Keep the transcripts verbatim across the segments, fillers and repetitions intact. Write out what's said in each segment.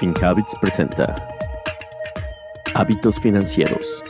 FinHabits presenta Hábitos Financieros.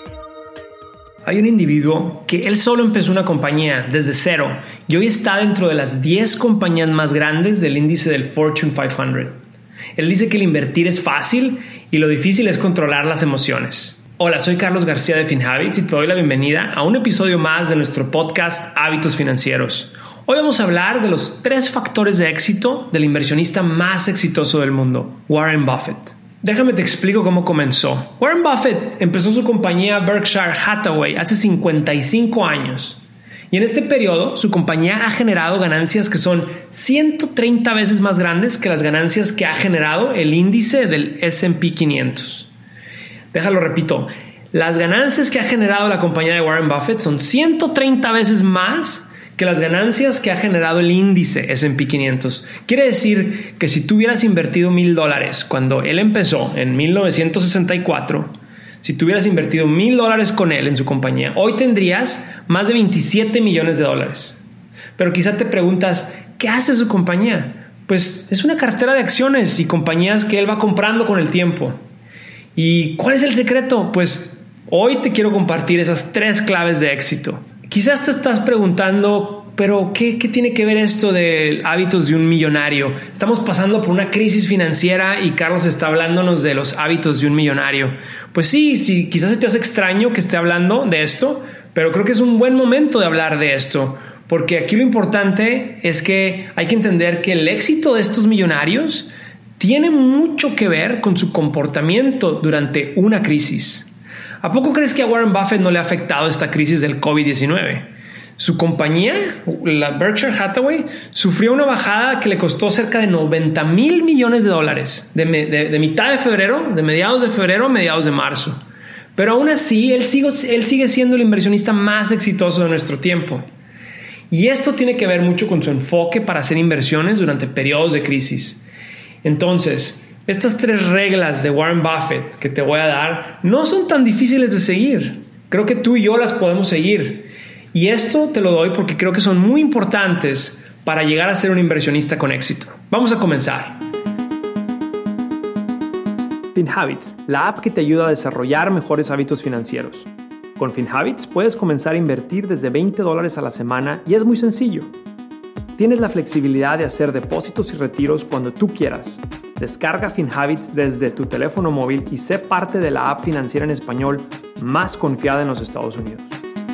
Hay un individuo que él solo empezó una compañía desde cero y hoy está dentro de las diez compañías más grandes del índice del Fortune quinientos. Él dice que el invertir es fácil y lo difícil es controlar las emociones. Hola, soy Carlos García de FinHabits y te doy la bienvenida a un episodio más de nuestro podcast Hábitos Financieros. Hoy vamos a hablar de los tres factores de éxito del inversionista más exitoso del mundo, Warren Buffett. Déjame te explico cómo comenzó. Warren Buffett empezó su compañía Berkshire Hathaway hace cincuenta y cinco años. Y en este periodo, su compañía ha generado ganancias que son ciento treinta veces más grandes que las ganancias que ha generado el índice del ese and pe quinientos. Déjalo repito. Las ganancias que ha generado la compañía de Warren Buffett son ciento treinta veces más que las ganancias que ha generado el índice ese and pe quinientos. Quiere decir que si tú hubieras invertido mil dólares cuando él empezó en mil novecientos sesenta y cuatro, si tú hubieras invertido mil dólares con él en su compañía, hoy tendrías más de veintisiete millones de dólares. Pero quizá te preguntas, ¿qué hace su compañía? Pues es una cartera de acciones y compañías que él va comprando con el tiempo. ¿Y cuál es el secreto? Pues hoy te quiero compartir esas tres claves de éxito. Quizás te estás preguntando, pero ¿qué, qué tiene que ver esto de hábitos de un millonario? Estamos pasando por una crisis financiera y Carlos está hablándonos de los hábitos de un millonario. Pues sí, sí, quizás se te hace extraño que esté hablando de esto, pero creo que es un buen momento de hablar de esto, porque aquí lo importante es que hay que entender que el éxito de estos millonarios tiene mucho que ver con su comportamiento durante una crisis. ¿A poco crees que a Warren Buffett no le ha afectado esta crisis del covid diecinueve? Su compañía, la Berkshire Hathaway, sufrió una bajada que le costó cerca de noventa mil millones de dólares de, de, de mitad de febrero, de mediados de febrero a mediados de marzo. Pero aún así, él sigue, él sigue siendo el inversionista más exitoso de nuestro tiempo. Y esto tiene que ver mucho con su enfoque para hacer inversiones durante periodos de crisis. Entonces, estas tres reglas de Warren Buffett que te voy a dar no son tan difíciles de seguir. Creo que tú y yo las podemos seguir. Y esto te lo doy porque creo que son muy importantes para llegar a ser un inversionista con éxito. Vamos a comenzar. FinHabits, la app que te ayuda a desarrollar mejores hábitos financieros. Con FinHabits puedes comenzar a invertir desde veinte dólares a la semana y es muy sencillo. Tienes la flexibilidad de hacer depósitos y retiros cuando tú quieras. Descarga FinHabits desde tu teléfono móvil y sé parte de la app financiera en español más confiada en los Estados Unidos.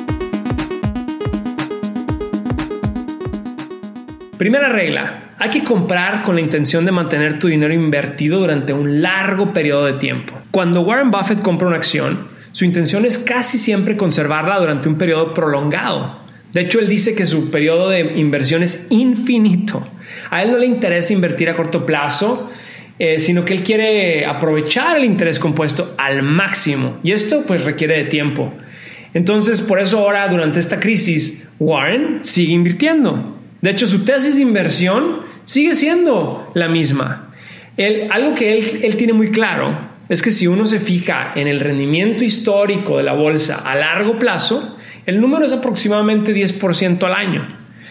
Primera regla, hay que comprar con la intención de mantener tu dinero invertido durante un largo periodo de tiempo. Cuando Warren Buffett compra una acción, su intención es casi siempre conservarla durante un periodo prolongado. De hecho, él dice que su periodo de inversión es infinito. A él no le interesa invertir a corto plazo, Eh, sino que él quiere aprovechar el interés compuesto al máximo y esto pues requiere de tiempo. Entonces por eso ahora durante esta crisis Warren sigue invirtiendo. De hecho su tesis de inversión sigue siendo la misma. Él, algo que él, él tiene muy claro es que si uno se fija en el rendimiento histórico de la bolsa a largo plazo, el número es aproximadamente diez por ciento al año.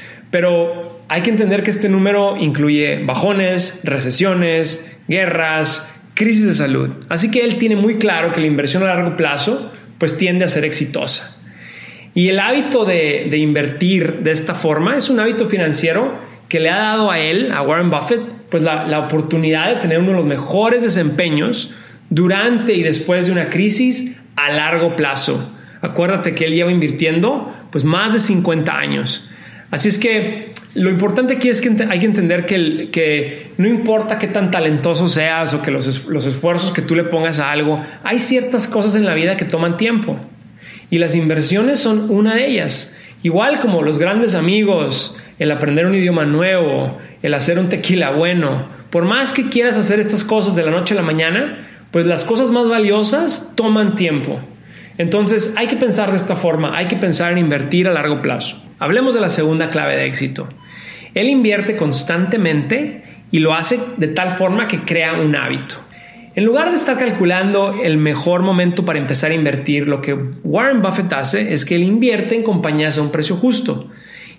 Pero hay que entender que este número incluye bajones, recesiones, guerras, crisis de salud. Así que él tiene muy claro que la inversión a largo plazo pues tiende a ser exitosa. Y el hábito de, de invertir de esta forma es un hábito financiero que le ha dado a él, a Warren Buffett, pues la, la oportunidad de tener uno de los mejores desempeños durante y después de una crisis a largo plazo. Acuérdate que él lleva invirtiendo pues más de cincuenta años. Así es que lo importante aquí es que hay que entender que, el, que no importa qué tan talentoso seas o que los, los esfuerzos que tú le pongas a algo, hay ciertas cosas en la vida que toman tiempo y las inversiones son una de ellas. Igual como los grandes amigos, el aprender un idioma nuevo, el hacer un tequila bueno, por más que quieras hacer estas cosas de la noche a la mañana, pues las cosas más valiosas toman tiempo. Entonces hay que pensar de esta forma, hay que pensar en invertir a largo plazo. Hablemos de la segunda clave de éxito. Él invierte constantemente y lo hace de tal forma que crea un hábito. En lugar de estar calculando el mejor momento para empezar a invertir, lo que Warren Buffett hace es que él invierte en compañías a un precio justo.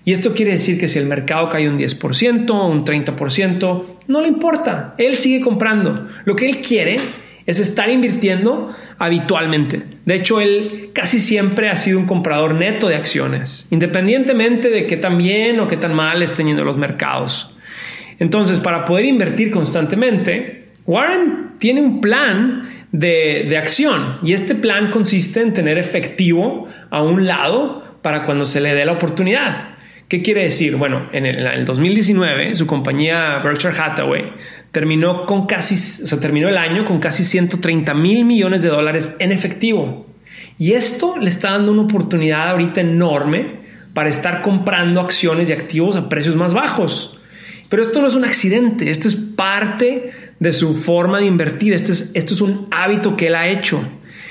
Y esto quiere decir que si el mercado cae un diez por ciento o un treinta por ciento, no le importa. Él sigue comprando. Lo que él quiere es estar invirtiendo habitualmente. De hecho, él casi siempre ha sido un comprador neto de acciones, independientemente de qué tan bien o qué tan mal estén yendo los mercados. Entonces, para poder invertir constantemente, Warren tiene un plan de, de acción, y este plan consiste en tener efectivo a un lado para cuando se le dé la oportunidad. ¿Qué quiere decir? Bueno, en el, en el dos mil diecinueve, su compañía Berkshire Hathaway terminó, con casi, o sea, terminó el año con casi ciento treinta mil millones de dólares en efectivo. Y esto le está dando una oportunidad ahorita enorme para estar comprando acciones y activos a precios más bajos. Pero esto no es un accidente, esto es parte de su forma de invertir, esto es, esto es un hábito que él ha hecho.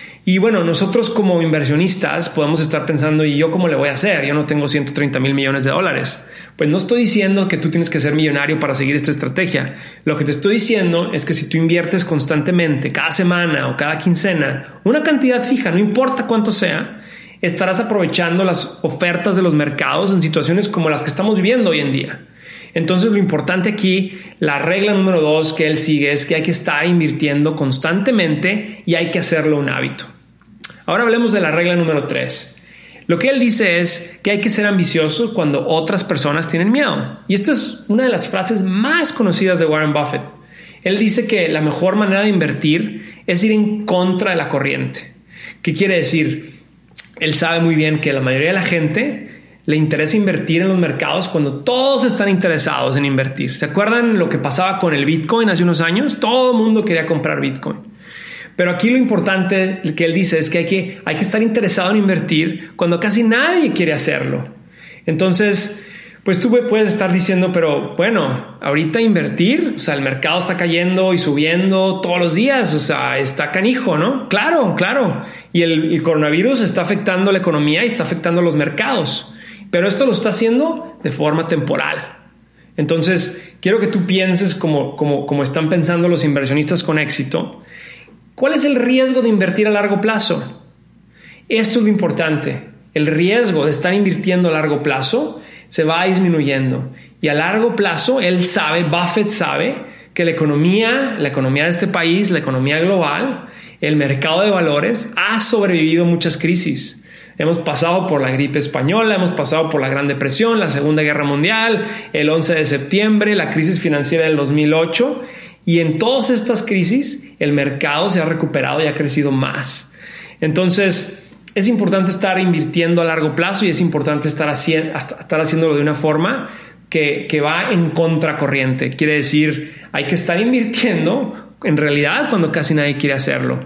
Y bueno, nosotros como inversionistas podemos estar pensando, ¿y yo cómo le voy a hacer? Yo no tengo ciento treinta mil millones de dólares. Pues no estoy diciendo que tú tienes que ser millonario para seguir esta estrategia. Lo que te estoy diciendo es que si tú inviertes constantemente, cada semana o cada quincena, una cantidad fija, no importa cuánto sea, estarás aprovechando las ofertas de los mercados en situaciones como las que estamos viviendo hoy en día. Entonces, lo importante aquí, la regla número dos que él sigue, es que hay que estar invirtiendo constantemente y hay que hacerlo un hábito. Ahora hablemos de la regla número tres. Lo que él dice es que hay que ser ambicioso cuando otras personas tienen miedo. Y esta es una de las frases más conocidas de Warren Buffett. Él dice que la mejor manera de invertir es ir en contra de la corriente. ¿Qué quiere decir? Él sabe muy bien que la mayoría de la gente le interesa invertir en los mercados cuando todos están interesados en invertir. ¿Se acuerdan lo que pasaba con el Bitcoin hace unos años? Todo el mundo quería comprar Bitcoin. Pero aquí lo importante que él dice es que hay que, hay que estar interesado en invertir cuando casi nadie quiere hacerlo. Entonces, pues tú puedes estar diciendo, pero bueno, ahorita invertir, o sea, el mercado está cayendo y subiendo todos los días, o sea, está canijo, ¿no? Claro, claro. Y el, el coronavirus está afectando la economía y está afectando los mercados. Pero esto lo está haciendo de forma temporal. Entonces, quiero que tú pienses como, como, como están pensando los inversionistas con éxito. ¿Cuál es el riesgo de invertir a largo plazo? Esto es lo importante. El riesgo de estar invirtiendo a largo plazo se va disminuyendo. Y a largo plazo, él sabe, Buffett sabe, que la economía, la economía de este país, la economía global, el mercado de valores, ha sobrevivido muchas crisis. Hemos pasado por la gripe española, hemos pasado por la Gran Depresión, la Segunda Guerra Mundial, el once de septiembre, la crisis financiera del dos mil ocho, y en todas estas crisis el mercado se ha recuperado y ha crecido más. Entonces, es importante estar invirtiendo a largo plazo y es importante estar, haci- estar haciéndolo de una forma que, que va en contracorriente. Quiere decir, hay que estar invirtiendo en realidad cuando casi nadie quiere hacerlo.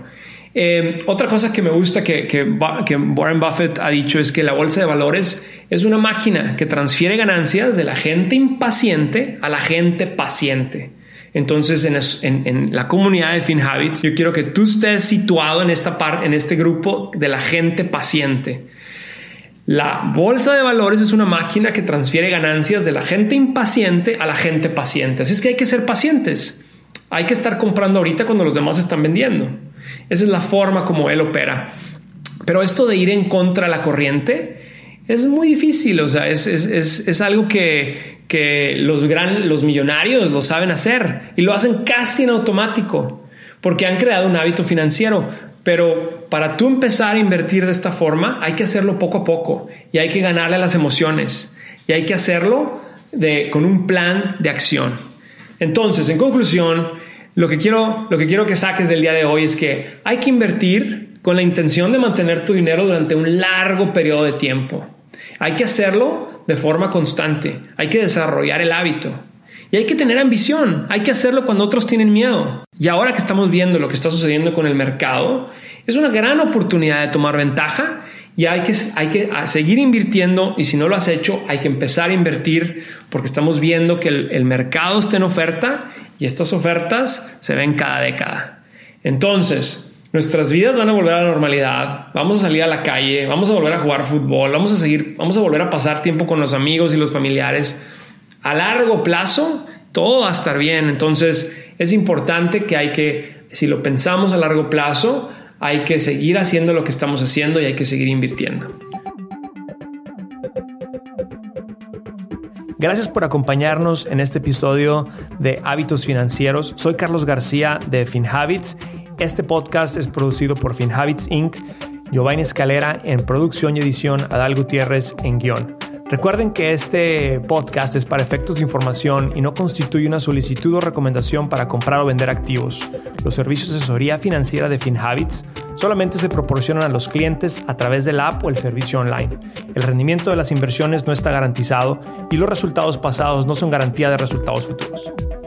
Eh, otra cosa que me gusta que, que, que Warren Buffett ha dicho es que la bolsa de valores es una máquina que transfiere ganancias de la gente impaciente a la gente paciente. Entonces, en, en, en la comunidad de FinHabits, yo quiero que tú estés situado en, esta par, en este grupo de la gente paciente. La bolsa de valores es una máquina que transfiere ganancias de la gente impaciente a la gente paciente. Así es que hay que ser pacientes. Hay que estar comprando ahorita cuando los demás están vendiendo. Esa es la forma como él opera. Pero esto de ir en contra de la corriente es muy difícil. O sea, es, es, es, es algo que, que los, gran, los millonarios lo saben hacer y lo hacen casi en automático porque han creado un hábito financiero. Pero para tú empezar a invertir de esta forma hay que hacerlo poco a poco y hay que ganarle a las emociones y hay que hacerlo de, con un plan de acción. Entonces, en conclusión, Lo que, quiero, lo que quiero que saques del día de hoy es que hay que invertir con la intención de mantener tu dinero durante un largo periodo de tiempo. Hay que hacerlo de forma constante. Hay que desarrollar el hábito. Y hay que tener ambición. Hay que hacerlo cuando otros tienen miedo. Y ahora que estamos viendo lo que está sucediendo con el mercado, es una gran oportunidad de tomar ventaja y hay que, hay que seguir invirtiendo. Y si no lo has hecho, hay que empezar a invertir porque estamos viendo que el, el mercado está en oferta y estas ofertas se ven cada década. Entonces, nuestras vidas van a volver a la normalidad. Vamos a salir a la calle, vamos a volver a jugar fútbol, vamos a seguir, vamos a volver a pasar tiempo con los amigos y los familiares. A largo plazo, todo va a estar bien. Entonces, es importante que hay que, si lo pensamos a largo plazo, hay que seguir haciendo lo que estamos haciendo y hay que seguir invirtiendo. Gracias por acompañarnos en este episodio de Hábitos Financieros. Soy Carlos García de FinHabits. Este podcast es producido por FinHabits incorporated, Giovanni Escalera en producción y edición, Adal Gutiérrez en guión. Recuerden que este podcast es para efectos de información y no constituye una solicitud o recomendación para comprar o vender activos. Los servicios de asesoría financiera de FinHabits solamente se proporcionan a los clientes a través de la app o el servicio online. El rendimiento de las inversiones no está garantizado y los resultados pasados no son garantía de resultados futuros.